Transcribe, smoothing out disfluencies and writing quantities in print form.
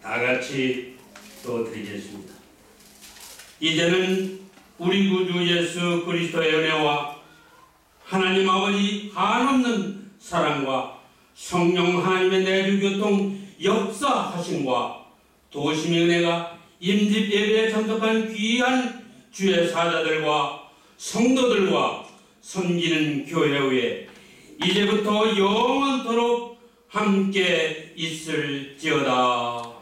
다 같이 또 드리겠습니다. 이제는 우리 구주 예수 그리스도의 은혜와 하나님 아버지 한없는 사랑과 성령 하나님의 내주교통 역사하심과 도심의 은혜가 임집 예배에 참석한 귀한 주의 사자들과 성도들과 섬기는 교회에 이제부터 영원토록 함께 있을지어다.